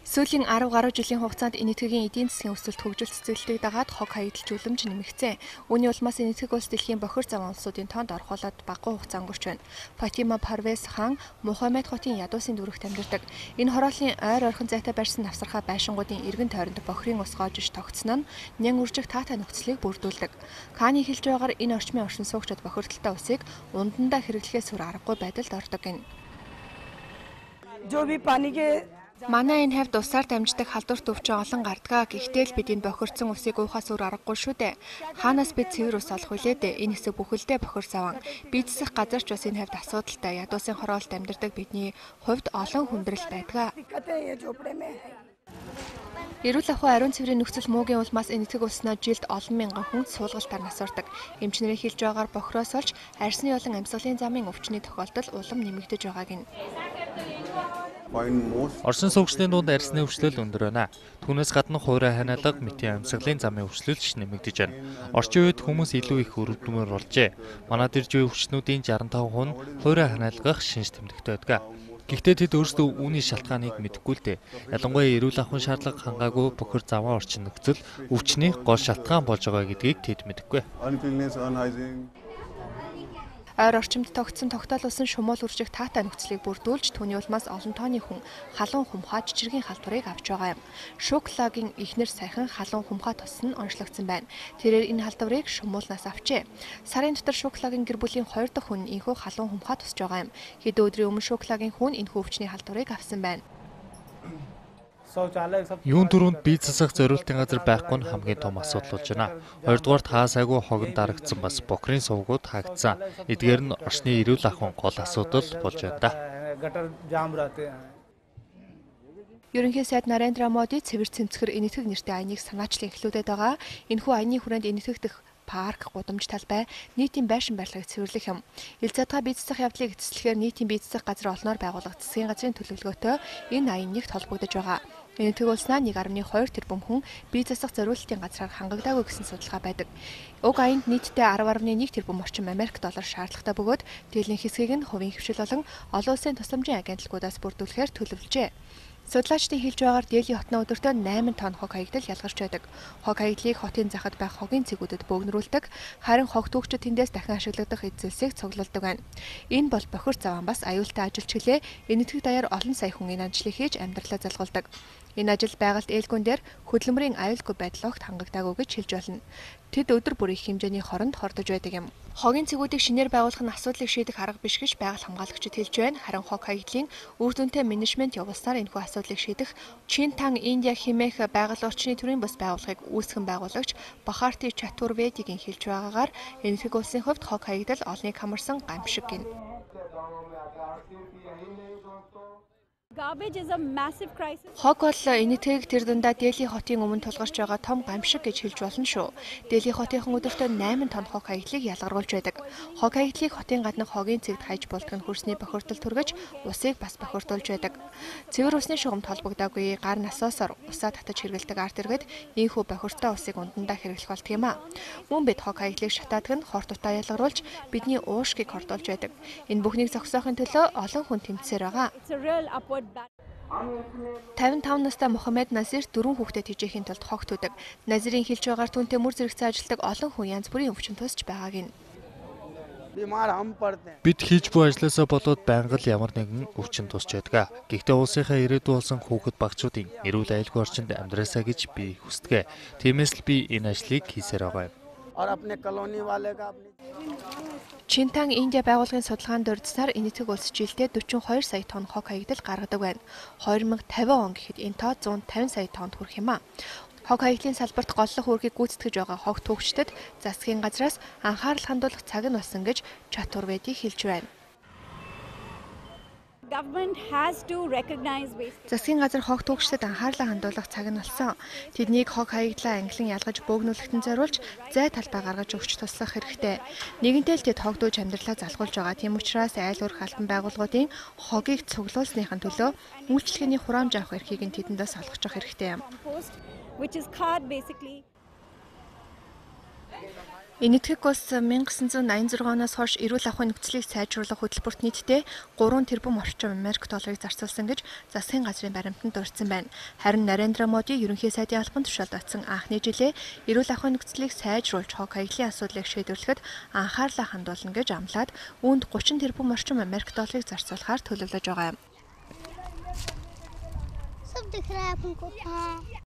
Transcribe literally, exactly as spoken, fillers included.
Сүүлийн арав гаруй жилийн хугацаанд Энэтхэгийн эдийн засгийн өсөлт хөгжил цэцэглэлтийг дагаад хог хаягдал жууламж нэмэгцээ. Үүний улмаас Энэтхэг улс дэлхийн бохир заван улсуудын тоонд орхуулаад багахан хугацаа өнгөрч байна. Фатима Парвез хаан Мухаммед хотын ядуусын дүрэгт амьдардаг. Энэ хорооллын ойр орхон зайтай барьсан навсархаа байшингуудын эргэн тойронд бохирын ус гоож иж тогтсон нь нян үржих таатай нөхцөлийг бүрдүүлдэг. Хааны хэлж байгаагаар энэ орчмын оршин суугчид бохирдолтой усыг ундандаа хэрэглэхээс өөр аргагүй байдалд ордог гэнэ. Манай энэ хавьд усаар дамждаг халдварт өвчин олон гардгаа. Гэхдээ л бид энэ бохирдсон усыг уухаас өөр аргагүй шүү дээ. Хаанаас бид цэвэр ус олох вүлээ дээ? Энэ хэсэг бүхэлдээ бохир заван. Бийцсэх газар ч бас энэ хавьд асуудалтай. Ядуусын хороолт амьдардаг бидний хувьд олон хүндрэл байдаг. Эрүүл ахуй ариун цэврийн нөхцөл муугийн улмаас Энэтхэг улснаа жилд олон мянган хүн суулгалтаар насурдаг. Эмчнэрийн хэлж байгаагаар бохироос олж арьсны болон амьсгалын замын өвчний тохиолдол улам нэмэгдэж байгааг нь. Оршин суугчдын дунд арьсны өвчлөл өндөр байна. Түүнээс гадна хуурай ханиалга, мэтийн амьсгалын замын өвчлөл ч нэмэгдэж байна. Орчин үед хүмүүс илүү их өрөвдмөр болжээ. Манай дэрж буй өвчтнүүдийн шестдесят и пять хувь нь хуурай ханиалгах шинж тэмдэгтэй байдаг. Гэхдээ тэд өөрсдөө үүний шалтгааныг мэдэхгүй л дээ. Ялангуяа эрүүл ахуйн шаардлага хангаагүй бохир заван орчин нөхцөл өвчний гол шалтгаан болж байгаа гэдгийг тэд мэдэхгүй. Ойр орчимд тогтсон тогтоолсон шумуул үржих таатай нөхцөлийг бүрдүүлж түүний улмаас олон тооны хүн халуун хумхаа жижигхэн халдварыг авч байгаа юм. Шоколагийн ихнэр сайхан халуун хумхаа тус нь онцлогдсон байна. Тэрээр энэ халдварыг шумуулнаас авчээ. Сарын дотор шоколагийн гэр бүлийн хоёр дахь хүн энэхүү халуун хумхаа тусж байгаа юм. Хэдэн өдрийн өмнө шоколагийн хүн энэхүү өвчний халдварыг авсан байна. Юун дөрөнд бие засах зориултын газар байхгүй нь хамгийн том асуудал болж байна. Хоёрдугаарт хаасайгүй хогон дарагдсан бас бохирын сувгууд хаагдсан. Эдгээр нь орчны эрүүл ахуйн гол асуудал болж байна да. Ерөнхий сайд Нарендра Моди цэвэр цэмцгэр Энэтхэг нэртэй аяныг санаачлан эхлүүлээд байгаа. Энэхүү аяны хүрээнд Энэтхэг дэх парк, гудамж талбай, нийтийн байшин барилгыг цэвэрлэх юм. Ил задгаа бие засах явдлыг эцэслэхээр нийтийн бие засах газар олноор байгуулах засгийн газрын төлөвлөгөөтэй энэ аян нэгт холбогдож байгаа. Энэтхэг улснаа нэг гаруй хоёр тэрбум хүн бие засах зориулалтын газраар хангагдаагүй гэсэн судалгаа байдаг. Уг аянд нийтдээ арав гаруй нэг тэрбум орчим Америк доллар шаардлагатай бөгөөд дийлэн хэсгийг нь хувийн хвшил болон олон улсын тусламжийн агентлагуудаас бүрдүүлэхээр төлөвлөжээ. Судлаачдын хэлж байгаагаар Дели хотноо өдөртөө найман тонн хог хаягдал ялгарч байдаг. Хог хаягдлыг хотын захад байх хогийн цэгүүдэд бөөгнөрүүлдэг, харин хог түүхчид тэндээс дахин ашиглагдах эзэлсийг цуглуулдаг байна. Энэ бол бохир заван бас аюултай ажил чиглээ Энэтхэг даяар олон сая хүн энэ ажлыг хийж амьдралаа залгуулдаг. Энэ ажил байгальд ээлгүүн дээр хөдөлмөрийн аюулгүй байдал огт хангагдаагүй гэж хэлж болно. Тэд өдөр бүр их хэмжээний хоронд хордож байдаг юм. Хогийн цэгүүдийг шинээр байгуулах нь асуудлыг шийдэх арга биш гэж байгаль хамгаалагчид хэлж байна. Харин хог хаягдлын үр дүнтэй менежмент явуулснаар энэхүү асуудлыг шийдэх Чинтан Индия хэмээх байгаль орчны төрийн бас байгууллагыг үүсгэн байгуулагч Бахарти Чатурведигийн хэлж байгаагаар Энэтхэг улсын хувьд хог хаягдал олныг хамарсан гамшиг гэнэ. Хог бол Энэтхэг тэр дундаа Дели хотын өмнө тулгарч байгаа том гамшиг гэж хэлж болно шүү. Дели хотынхан өдөртөө найман тонн хог хаягдлыг ялгаруулж байдаг. Хог хаягдлыг хотын гадна хогийн цэгт хайж болдог нь хөрсний бохирдол түргэж усыг бас бохирдуулж байдаг. Цэвэр усны шугамд холбогдоогүй гар насоосоор усаа татаж хэргэлдэг арт иргэд ийхүү бохиртой усыг ундандаа хэрэглэх болт юм а. Мөн бид хог хаягдлыг шатаадаг нь хорт утаа ялгаруулж бидний уушгийг хордуулж байдаг. Энэ бүхнийг зогсоохын төлөө олон хүн тэмцсээр байгаа. тавин таван настай Мухаммед Назир дөрвөн хүүхдэд хижээхийн тулд хогт үүдэг. Назирийн хэлж байгаагаар түүнтэй мөр зэрэгцээ ажилдаг олон хүн янз бүрийн өвчин тусч байгааг нь. Бид хийж буй ажлаасаа болоод байнга л ямар нэгэн өвчин тусч байдаг. Гэхдээ улсынхаа ирээдүй болсон хүүхэд багчуудын эрүүл аюулгүй орчинд амьдраасаа гэж би хүсдэг. Тиймээс л би энэ ажлыг хийсээр байгаа юм. Чинтан Индия байгууллагын судалгаанд дурдсанаар Энэтхэг улс жилдээ дөрвөн и хоёр сая тонн хог хаягдал гаргадаг байна. две тысячи пятьдесят он гэхэд энэ тоо зуун тавин сая тоннд хүрэх юм а. Хог хаягдлын салбарт голлох үүргийг гүйцэтгэж байгаа хог түүхчдэд засгийн газраас анхаарал хандуулах цаг нь болсон гэж Чатурведи хэлж байна. Засгийн газар хог түүхчдэд анхаарлаа хандуулах цаг нь болсон. Тэднийг хог хаягдлаа ангилан ялгаж бөөгнүүлэхтэн зориулж зай талбай гаргаж өгч туслах хэрэгтэй. Нэгэнтээ л тэд хогдууж амьдралаа залгуулж байгаа. Тийм учраас айл өрх албан байгууллагуудын хогийг цуглуулсныхын төлөө үйлчлэгээний хураамж авах эрхийг нь тэдэндээс олгочих хэрэгтэй юм. Энэтхэг улс 천구 восемьдесят шесть оноос хойш эрүүл ахуйн нөхцөлийг сайжруулах хөтөлбөрт нийтдээ гурван тэрбум орчим Америк долларыг зарцуулсан гэж засгийн газрын баримтанд дурдсан байна. Харин Нарендра Моди ерөнхий сайдын албан тушаалд очсон анхны жилээ эрүүл ахуйн нөхцөлийг сайжруулж хог хаягдлын асуудлыг шийдвэрлэхэд анхаарлаа хандуулна гэж амлаад үүнд гучин тэрбум орчим Америк долларыг зарцуулахаар төлөвлөж байгаа юм.